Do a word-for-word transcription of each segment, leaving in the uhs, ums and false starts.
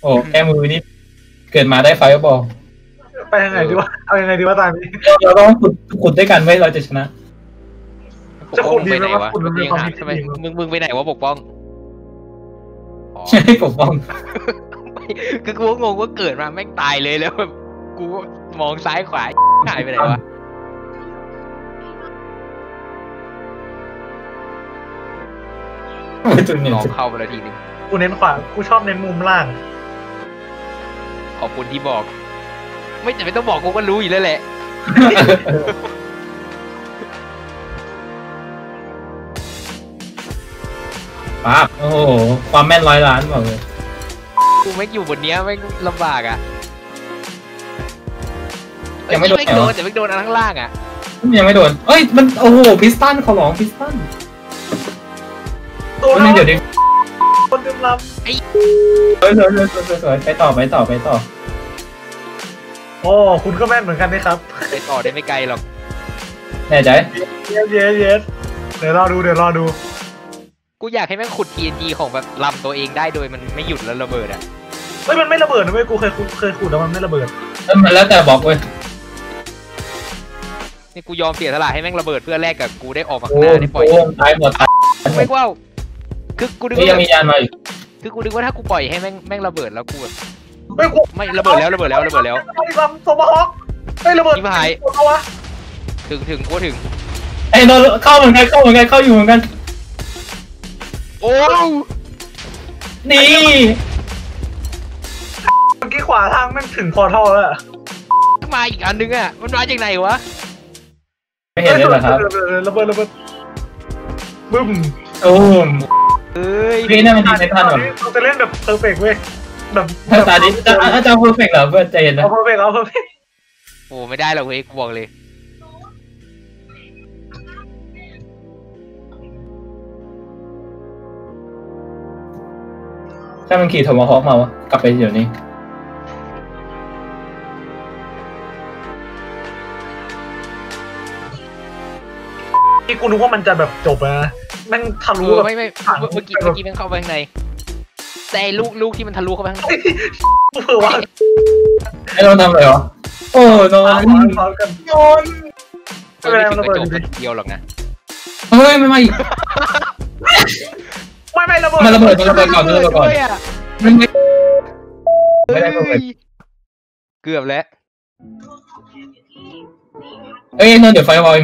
โอ้แค่มือนี่เกิดมาได้ไฟบอลไปยังไงดีวะเอายังไงดีวะตอนนี้เราต้องขุดขุดด้วยกันไว้เราจะชนะจะขุดดีไหมวะขุดมันมีความคิดที่ดีมึงมึงไปไหนวะปกป้องใช่ปกป้องคือกูงงว่าเกิดมาแม่งตายเลยแล้วแบบกูมองซ้ายขวาหายไปไหนวะลองเข้าไปแล้วทีนึงกูเน้นขวากูชอบเน้นมุมล่างขอบคุณที่บอกไม่แต่ไม่ต้องบอกกูก็รู้อยู่แล้วแหละป๊าบโอ้โหความแม่นร้อยล้านบอกเลยกูไม่อยู่บนเนี้ยไม่ลำบากอ่ะยังไม่โดนไม่โดนแต่ไม่โดนอันข้างล่างอ่ะยังไม่โดนเอ้ยมันโอ้โหพิสตันเขาหลองพิสตันตัวนี้เดี๋ยวดิคนดื่มลำไอ้สวยสวยสวยสวยไปต่อไปต่อไปต่อโอ้คุณก็แม่นเหมือนกันนะครับไปต่อได้ไม่ไกลหรอกแน่ใจเย็นเย็นเย็นเดี๋ยวรอดูเดี๋ยวรอดูกูอยากให้แม่งขุด ที เอ็น ที ของแบบลำตัวเองได้โดยมันไม่หยุดแล้วระเบิดอ่ะเฮ้ยมันไม่ระเบิดนะเว้ยกูเคยเคยขุดแล้วมันไม่ระเบิดมันแล้วแต่บอกเว้ยนี่กูยอมเสียสละให้แม่งระเบิดเพื่อแลกกับกูได้ออกมาข้างหน้าได้ปล่อยตายหมดตายไม่ว่าคือกูนึกว่ายังมียานมาอีกคือกูนึกว่าถ้ากูปล่อยให้แม่งแม่งระเบิดแล้วกูแบบไม่กูไม่ระเบิดแล้วระเบิดแล้วระเบิดแล้วไอ้ลำโซบะฮอกไม่ระเบิดที่หายถึงถึงกูถึงไอ้โดนเข้าเหมือนกันเข้าเหมือนกันเข้าอยู่เหมือนกันโอ้นี่เมื่อกี้ขวาทางแม่งถึงพอท่อแล้วมาอีกอันนึงอ่ะมันมาจากไหนวะไม่เห็นเลยเหรอครับระเบิดระเบิดบึ้มโอ้เอ้ยพี่นั่นมันไม่ทันหรอเราจะเล่นแบบเพอร์เฟกต์เว้ยแบบตาดิจะจะเพอร์เฟกต์เหรอเพื่อนใจเย็นนะเอาเพอร์เฟกต์เอาเพอร์เฟกต์โอ้ไม่ได้หรอกเว้ยกูบอกเลยถ้ามันขี่โทมาฮอคมาวะกลับไปเดี๋ยวนี้ที่กูนึกว่ามันจะแบบจบนะแม่งทะลุแบบไม่ไม่เมื่อกี้เมื่อกี้แม่งเข้าไปข้างในแต่ลูกลูกที่มันทะลุเข้าไปข้างในเผื่อว่าไอ้เราทำอะไรวะโอ้นอนนอนนอนไม่ถึงกระจกเดียวหรอกนะเฮ้ยไม่ไม่ไม่ไม่ระเบิดมันระเบิดมันระเบิดก่อนมันระเบิดก่อนมันไม่ไม่ได้ระเบิดเกือบแล้วเอ้ยนอนเดี๋ยวไฟบอล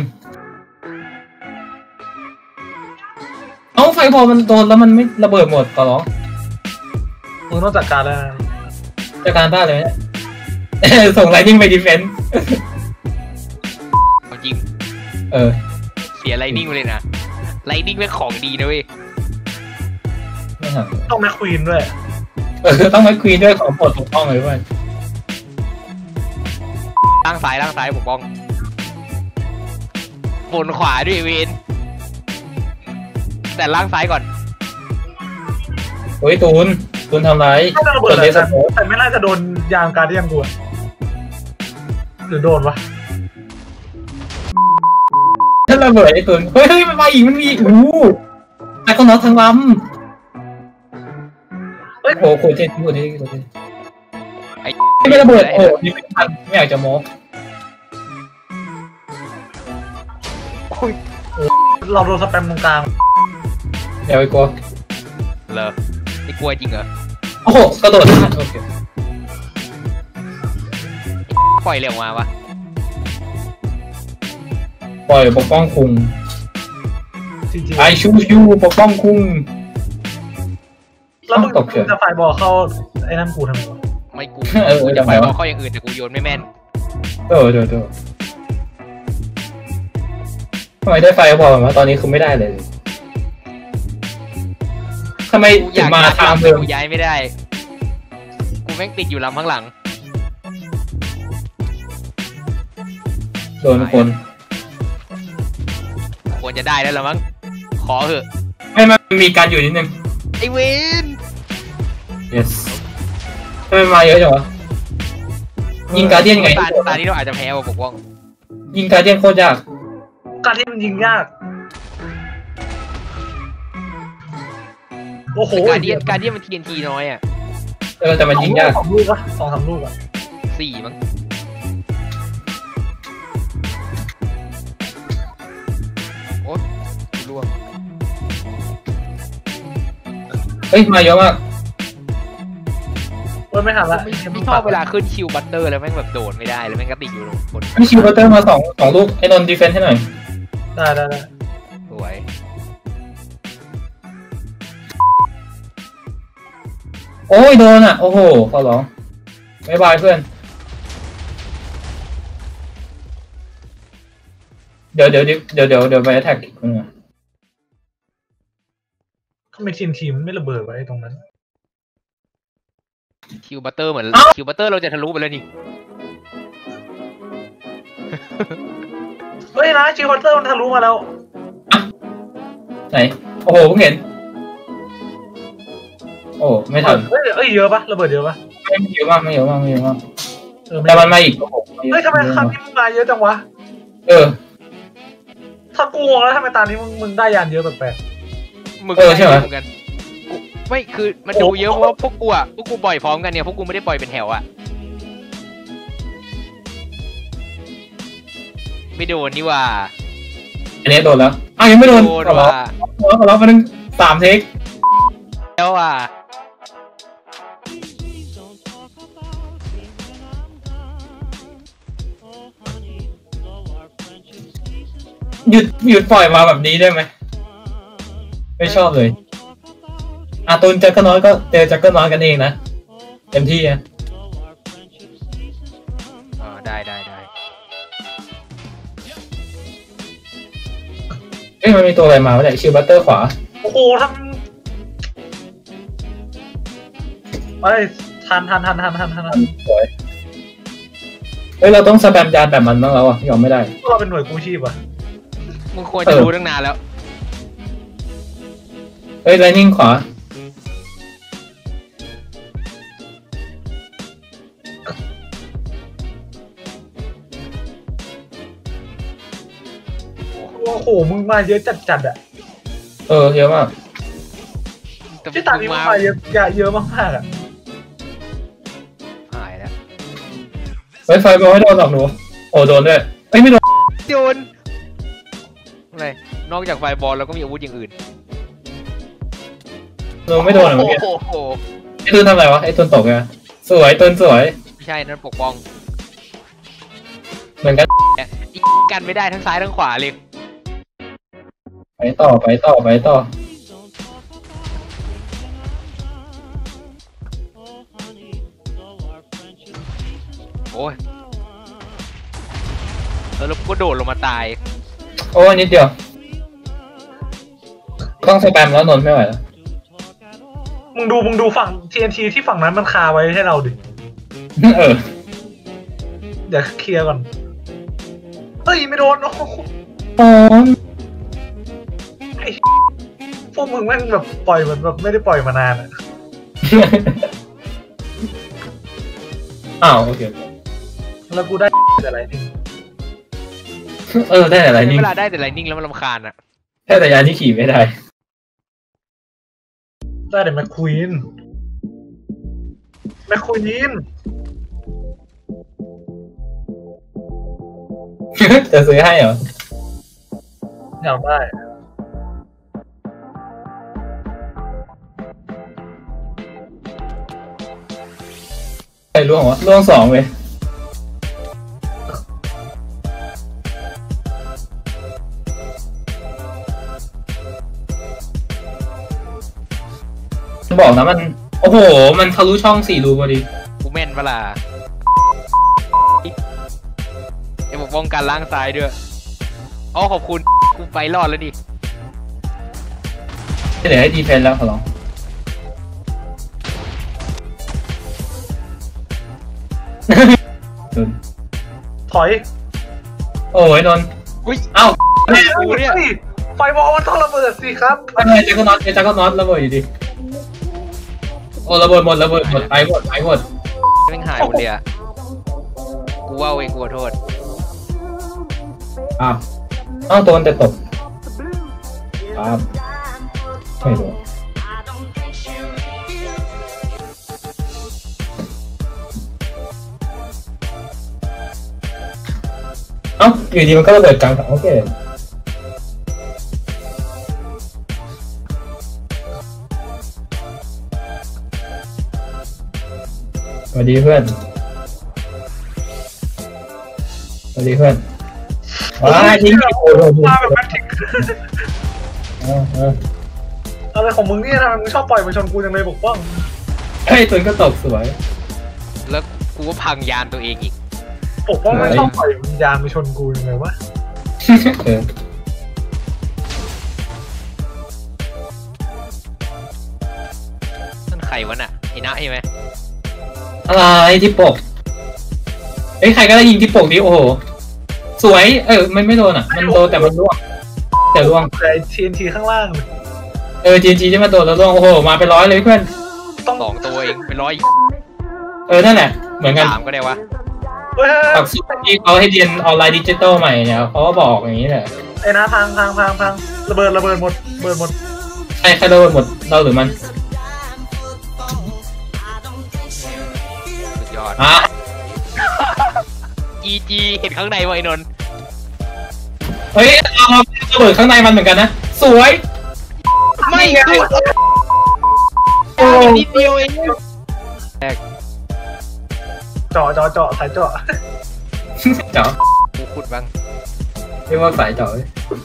เอ้าไฟบอลมันโดนแล้วมันไม่ระเบิดหมดต่อหรอมึงต้องจัดการแล้วจัดการบ้าเลยเนี่ยส่งไลนิ่งไปดีเฟนส์จริงเออเสียไลนิ่งไปเลยนะไลนิ่งเป็นของดีนะเว้ยต้องแม็กควีนด้วยเออต้องแม็กควีนด้วยของโปรดถูกต้องเลยว่าล่างซ้ายล่างซ้ายปกป้องบนขวาด้วยเวนแต่ล่างซ้ายก่อนโอ้ยตูนตูนทำไรตัวเลสแต่ไม่น่าจะโดนยางการที่ยังกูหรือโดนวะถ้าระเบิดไอ้ตูนเฮ้ยเฮ้ยมันมาอีกมันมีอู้แต่ก็น็อตทั้งลำโอ้โหโคตรเท่โคตรเท่โคตรเท่ไอ้ไม่ระเบิดโอ้นี่เป็นพันไม่อยากจะโม้เราโดนสแปมตรงกลางเดี๋ยวไอ้กลัวเหรอไอ้กลัวจริงเหรอโอ้โหกระโดดโอเคปล่อยเร็วมาวะปล่อยปกป้องคุงไอชูชูปกป้องคุงแล้วมึงจะไฟบอลเข้าไอ้นั่นกูทำไมวะไม่กูกูจะไฟบอลเข้าอย่างอื่นแต่กูโยนไม่แม่นเออเดี๋ยวเดี๋ยวทำไมได้ไฟบอลมาตอนนี้คือไม่ได้เลยทำไมถึงมาทางเดิมกูย้ายไม่ได้กูแม่งติดอยู่ลำข้างหลังโดนคนควรจะได้แล้วละมั้งขอเถอะให้มันมีการอยู่นิดนึงไอเวน yes ทำไมมาเยอะจังวะยิงการเดียนไงตาตาที่เราอาจจะแพ้ว่ะปกป้องยิงการเดียนโคตรยากการที่มันยิงยากโอ้โหการเดียนการเดียนมัน ที เอ็น ที น้อยอ่ะเออแต่มันยิงยากสองลูกอะสองสามลูกอะสี่มั้งโอ๊ยล่วงเฮ้ยมาเยอะมากเว้ยไม่ทันละไม่ไม่ชอบเวลาขึ้นคิวบัตเตอร์แล้วแม่งแบบโดดไม่ได้แล้วแม่งก็ติดอยู่บนไม่ชิวบัตเตอร์มาสองสองลูกไอ้นนท์ดีเฟนส์ให้หน่อยได้ได้ได้สวยโอ้ยโดนอ่ะโอ้โหขอร้องบ๊ายบายเพื่อนเดี๋ยวเดี๋ยวเดี๋ยวเดี๋ยวเดี๋ยวไปแท็กมึงอ่ะทำไมทีมทีมไม่ระเบิดไว้ตรงนั้นคิวบัตเตอร์เหมือนคิวบัตเตอร์เราจะทะลุไปแล้วนี่เฮ้ยนะชิวอเตอร์มันทะลุมาแล้วไหนโอ้โหเพิ่งเห็นโอ้ไม่ทันเฮ้ยเอ้ยเยอะปะระเบิดเยอะปะไม่เยอะมากไม่เยอะมากไม่เยอะมากเออแต่มันมาอีกโอ้โหเฮ้ยทำไมครั้งนี้มึงมาเยอะจังวะเออถ้ากูงงแล้วทำไมตานี้มึงมึงได้ยานเยอะแปลกมึงเออใช่ไหมเหมือนกันกูไม่คือมันดูเยอะเพราะว่าพวกกูอ่ะพวกกูปล่อยพร้อมกันเนี่ยพวกกูไม่ได้ปล่อยเป็นแถวอ่ะไม่โดนนี่ว่าอันนี้โดนแล้วอ้าวยังไม่โดนโดนขอร้องว่าขอร้องขอร้องมาหนึ่งสามเทคแล้วอ่ะหยุดหยุดปล่อยมาแบบนี้ได้ไหมไม่ชอบเลยอาตูนแจ็คเกอร์น้อยก็เจอแจ็คเกอร์น้อยกันเองนะเต็มที่อ่ะอ๋อได้ได้ได้เอ้ยมันมีตัวอะไรมาวะเนี่ยชิลบัตเตอร์ขวาๆโอ้โหทำเฮ้ยทันทันทันทันทันทันสวยเฮ้ยเราต้องสแปมยานแบบมันบ้างแล้วอ่ะยอมไม่ได้เราเป็นหน่วยกู้ชีพอะมึงควรจะรู้ตั้งนานแล้วเฮ้ยไลนิ่งขวาโอ้โหมึงมาเยอะจัดจัดๆอะเออเยอะมากแต่ที่ตานี้มึงมาเยอะเยอะมากๆอะหายแล้วเฮ้ยไฟบอลให้โดนหรอกหนูโอ้โดนด้วยเอ้ยไม่โดนโดนอะไรนอกจากไฟบอลแล้วก็มีอาวุธอย่างอื่นหนูไม่โดนเหรอเมื่อกี้โอ้โหไอ้ตุนทำอะไรวะไอ้ตุนตกไงสวยตุนสวยไม่ใช่นั่นปกป้องเหมือนกันอีกันไม่ได้ทั้งซ้ายทั้งขวาเลยไปต่อไปต่อไปต่อโอ้ยแล้วก็โดดลงมาตายโอ้ยนิดเดียวต้องสแปมแล้วนนท์ไม่ไหวแล้วมึงดูมึงดูฝั่ง ที เอ็น ที ที่ฝั่งนั้นมันคาไว้ให้เราดิเออเดี๋ยวเคลียร์ก่อนเฮ้ยไม่โดนโอ้โหอ๋อไอ้พวกมึงแม่งแบบปล่อยเหมือนแบบไม่ได้ปล่อยมานานอะอ้าวโอเคแล้วกูได้อะไรนี่เออได้อะไรนี่เวลาได้แต่ไลนิ่งแล้วมันรำคาญอ่ะแค่แต่ยานที่ขี่ไม่ได้ได้แต่แมคควีนแมคควีนจะซื้อให้เหรออยากได้ใครล่วงวะล่วงสองเลยบอกนะมันโอ้โหมันทะลุช่องสี่รูพอดีกูแม่นเวลาไอ้ปกป้องการล้างซ้ายด้วยอ๋อขอบคุณกูไปรอดแล้วดิเดี๋ยวให้ดีเฟนแล้วขอร้องถอยโอ้ยนนท์อุ้ยเอ้าเฮ้ยเฮ้ยไฟบอลมันต้องระเบิดสิครับอะไรแจ็คก็น็อตแจ็คก็น็อตระเบิดอยู่ดิโอ้ระเบิดหมดระเบิดหมดไปหมดไปหมดแม่งหายหมดเลยอ่ะกูว่าเองกูขอโทษอ้าวเอ้าตัวมันจะตกครับไม่รู้เอ้าอยู่ดีมันก็ระเบิดกลางโอเคสวัสดีเพื่อนสวัสดีเพื่อนว้ายิงโอ้โหมาแบบแมทริกเออเอออะไรของมึงเนี่ยทำไมมึงชอบปล่อยมาชนกูจังเลยปกป้องเฮ้ยตัวก็ตกสวยแล้วกูก็พังยานตัวเองอีกปกป้องไม่ชอบปล่อยวิญญาณมาชนกูยังไงวะเออนั่นใครวะน่ะไอ้นะใช่ไหมอะไรที่ปกเฮ้ยใครก็ได้ยิงที่ปกดิโอ้โหสวยเออมันไม่โดนอ่ะมันโดนแต่มันร่วงแต่ร่วงแต่ทีนทีข้างล่างเออจีนจีที่มาโดนแล้วร่วงโอ้โหมาเป็นร้อยเลยเพื่อนต้องสองตัวเองเป็นร้อยเออนั่นแหละเหมือนกันสามก็ได้วะเฮ้ยกับสุดที่เขาให้เรียนออนไลน์ดิจิตอลใหม่เนี่ยเขาก็บอกอย่างนี้แหละไอ้นะพังพังพังพังระเบิดระเบิดหมดระเบิดหมดใครใครโดนหมดเราหรือมันสุดยอดอ่ะอีจีเห็นข้างในวะไอ้นนท์เฮ้ยเอามาระเบิดข้างในมันเหมือนกันนะสวยไม่คือโอ้นิดเดียวเองเจาะเจาะเจาะสายเจาะเจาะกูขุดบ้างเรียกว่าสายเจาะเลย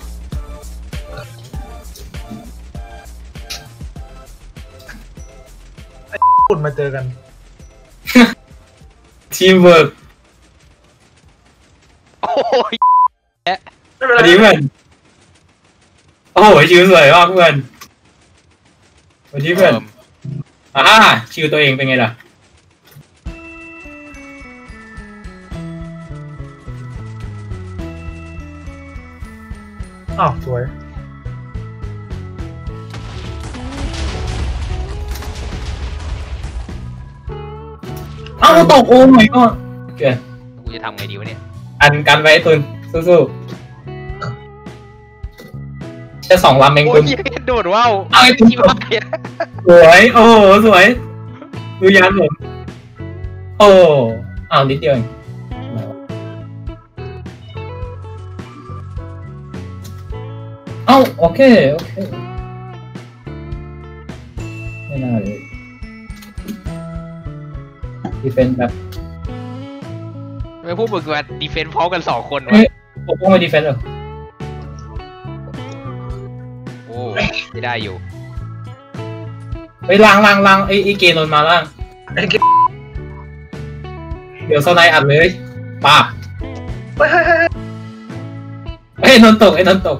ฝุ่นมาเจอกันทีมเวิร์กโอ้ยไม่เป็นสไรวัสดีเพื่อนโอ้โหชิวสวยมากเพื่อนสวัสดีเพื่อนอ่าชิวตัวเองเป็นไงล่ะอ้าวสวยเอ้าตกโอ้ยก็เกิดกูจะทำไงดีวะเนี่ยอันกันไว้ตุนสู้ๆแค่สองลำเองโอ้ตุยนโดดว้าวเอาไอ้ชิบหายสวยโอ้โหสวยดูยานผมโอ้อ้าวนิดเดียวเองเอ้าโอเคโอเคไม่น่าเลยดีเฟนแบบไม่พูดมึงว่าดีเฟนส์พร้อมกันสองคนวะเฮ้ยปกป้องมาดีเฟนเหรอโอ้ไม่ได้อยู่ไปล่างล่างล่างไอ้ไอ้เกนนมาล่างไอ้เก็บเดี๋ยวสไนอัดเลยปาบเฮ้ยเฮ้ยเฮ้ยไอ้นนตกไอ้นนตก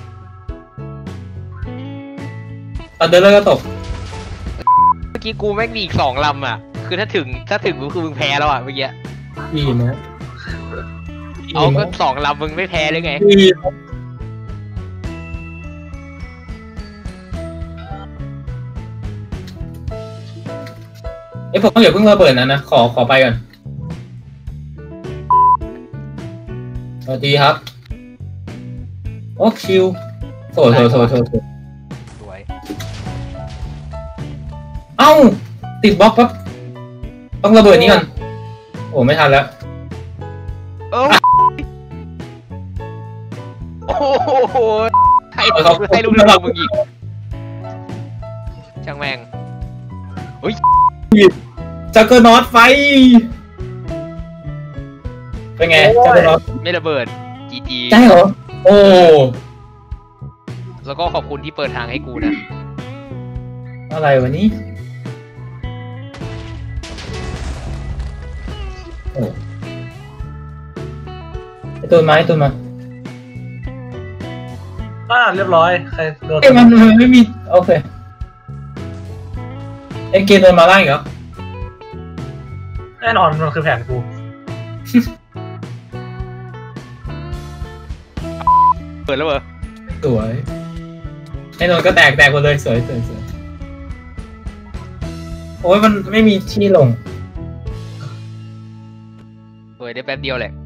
ตอนเดินแล้วก็ตกเมื่อกี้กูแม่งมีอีกสองลำอ่ะ คือถ้าถึงถ้าถึงกูคือมึงแพ้แล้วอ่ะเมื่อกี้ดีนะเอาก็สองลำมึงไม่แพ้เลยไงดีเอ้ยผมอย่าเพิ่งระเบิดนะนะขอขอไปก่อนสวัสดีครับโอ้คิวโถโถโถโถโถสวยเอ้าติดบล็อกปั๊บต้องระเบิดนี้ก่อนโอ้ไม่ทันแล้วเอ้าโอ้โหให้เอาเขาให้ลูกน้องมึงอีกช่างแม่งจักเกอร์นอตไฟเป็นไงจักเกอร์นอตไม่ระเบิดจีจีใช่เหรอโอ้แล้วก็ขอบคุณที่เปิดทางให้กูนะอะไรวะนี้โอ้ไอตัวไม้ตัวมาอ่าเรียบร้อยใครโดนเอ้ยมันมันไม่มีโอเคไอเกมโดนมาล่างอีกเหรอแน่นอนมันคือแผนกูเปิดแล้วเหรอสวยไอ้นนท์ก็แตกแตกหมดเลยสวยสวยสวยโอ้ยมันไม่มีที่ลงเปิดได้แป๊บเดียวแหละ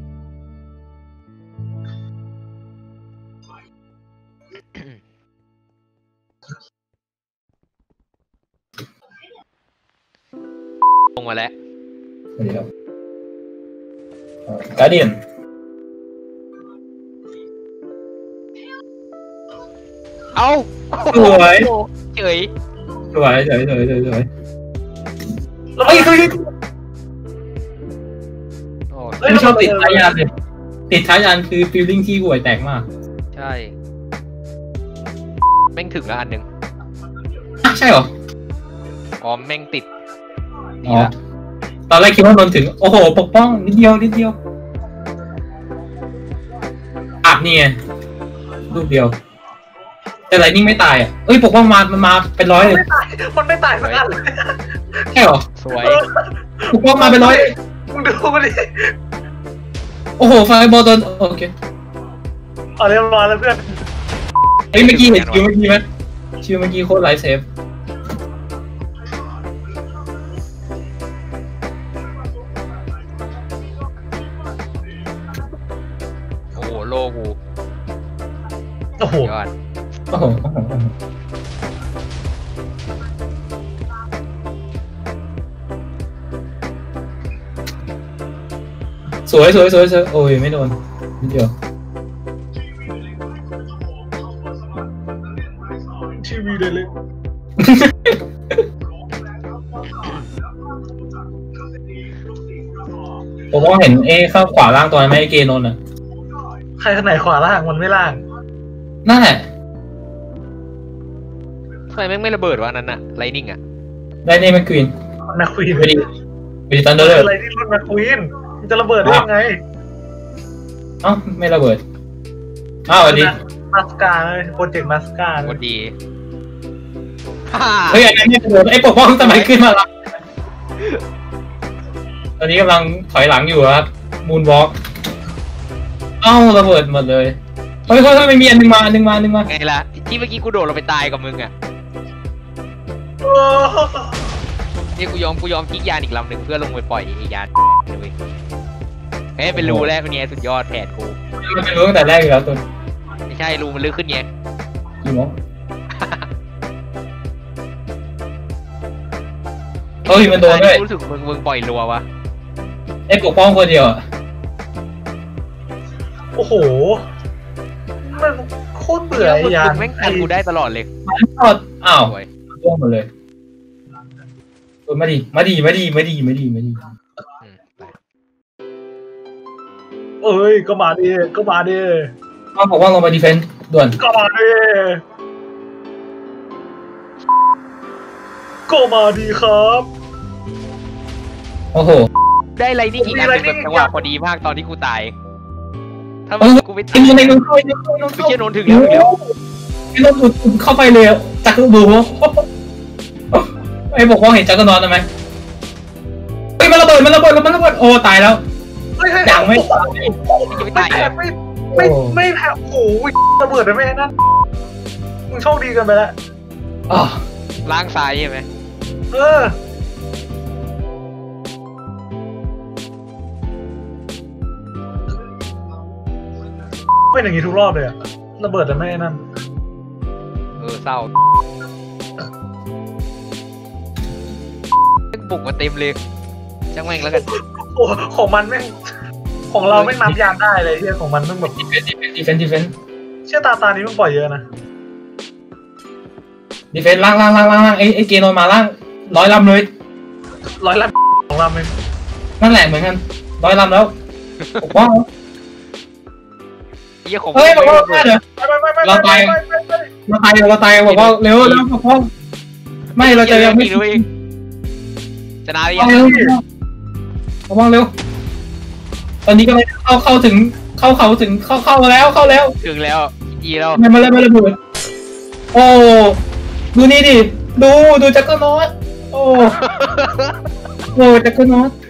ลงมาแล้วเดี๋ยวการเดียนเอ้าสวยเฉยสวยสวยสวยสวยสวยแล้วเฮ้ยเฮ้ยโอ้ไม่ชอบติดท้ายยานเลยติดท้ายยานคือฟีลลิ่งที่ห่วยแตกมากใช่แม่งถึงแล้วอันหนึ่งอ่ะใช่เหรออ๋อแม่งติดอ๋นี่อละตอนแรกคิดว่านนท์ถึงโอ้โหปกป้องนิดเดียวนิดเดียวอับนี่ไงลูกเดียว แต่ไลนิ่งไม่ตายอ่ะเอ้ยปกป้องมามันมาเป็นร้อยเลยไม่ตายมันไม่ตายสักอันเลยใช่เหรอสวยปกป้องมาเป็นร้อยเลยมึงดูมันดิโอ้โหไฟบอลโดนโอเคเอาเรียบร้อยแล้วเพื่อนเฮ้ยเมื่อกี้เห็นคิวเมื่อกี้ไหมคิวเมื่อกี้โคตรไลฟ์เซฟโอ้โหโลกูโอ้โหยอดโอ้โหโอ้โหโอ้โหสวยสวยสวยสวยโอ้ยไม่โดนนิดเดียวชีวีเลยเลยผมว่าเห็นเอเข้าขวาล่างตัวนั้นไหมไอเกนนท์อ่ะใครขนาดขวาล่างมันไม่ล่างนั่นแหละทำไมแม่งไม่ระเบิดวะนั้นอะไลนิ่งอะได้เนมควีนแมคควีนไปดีไปดีตันเดอร์เลยอะไรที่รุ่นแมคควีนมันจะระเบิดได้ยังไงเอ้าไม่ระเบิดอ้าวสวัสดีมาสกาเลยโปรเจกต์มาสกาโคตรดีฮ่าเฮ้ยอันนี้ไม่ระเบิดไอ้ปกป้องทำไมขึ้นมาละตอนนี้กำลังถอยหลังอยู่ครับมูนวอล์กเอ้าระเบิดหมดเลยเฮ้ยเฮ้ยไม่มีอันนึงมาอันนึงมาอันนึงมาไงล่ะที่เมื่อกี้กูโดดลงไปตายกับมึงอะโอ้นี่กูยอมกูยอมทิ้งยานอีกลำหนึ่งเพื่อลงไปปล่อยไอ้ยานเลยเฮ้ยเป็นรูแรกเป็นไงสุดยอดแผนกูมันเป็นรู้ตั้งแต่แรกอยู่แล้วตัวไม่ใช่รูมันลึกขึ้นไงกี่โมงเฮ้ยมันโดนด้วยรู้สึกมึงมึงปล่อยรัววะไอ้ปกป้องคนเดียวอ่ะโอ้โหมันโคตรเบื่อไอ้ยานมึงแม่งกันกูได้ตลอดเลยมันทอดอ้าวสวยร่วงหมดเลยเออมาดีมาดีมาดีมาดีมาดีมาดีอืมไปเอ้ยก็มาดิก็มาดิเอาปกป้องลงไปดีเฟนส์ด่วนก็มาดิก็มาดีครับโอ้โหได้ไลนิ่งอีกอันหนึงแบบจังหวะพอดีมากตอนที่กูตาย ถ้าเอมึองกูไม่ไอ้ตายนนท์ไอ้นนท์เข้าไอ้นนท์เข้าไอ้นนท์ไม่เข้าเชื่อนนท์ถึงแล้วถึงแล้วไอ้นนท์อุดเข้าไปเลยจากดูไอ้ปกป้องเห็นจักรนอนทำไหมเฮ้ยมันระเบิดมันระเบิดมันระเบิดโอ้ตายแล้วเฮ้ยเฮ้ยยังไม่ตายยังไม่ไม่ตายแพ้อ่ะไม่ไม่ไม่แพ้โอ้โหระเบิดนะแม่นั่นมึงโชคดีกันไปแล้วอ๋อล้างซ้ายใช่ไหมเออเป็นอย่างนี้ทุกรอบเลยอะระเบิดแต่ไม่นั่นเออเศร้าบุกมาเต็มเลยช่างแม่งแล้วกันโอ้ของมันแม่งของเราแม่งนับยามได้เลยที่ของมันแม่งแบบดีเฟนดีเฟนดีเฟนดีเฟนเชื่อตาตานี้มันปล่อยเยอะนะดีเฟนล่างล่างล่างล่างล่างไอ้ไอ้เกนอนมาล่างร้อยลำเลยร้อยละของเราเองนั่นแหละเหมือนกันร้อยลำแล้วปกป้องเยี่ยของเฮ้ยปกป้องได้เหรอไปไปไปไปเราไป เราตายเราตายบอกว่าเร็วเร็วปกป้องไม่เราจะยังไม่รู้เองชนะหรือยังเร็วปกป้องเร็วตอนนี้ก็เลยเข้าเข้าถึงเข้าเขาถึงเข้าเข้าแล้วเข้าแล้วถึงแล้วอีแล้วมันมาเลยมาเลยบุญโอ้ดูนี่ดิดูดูจักรนอตโอ้โหจักรนอต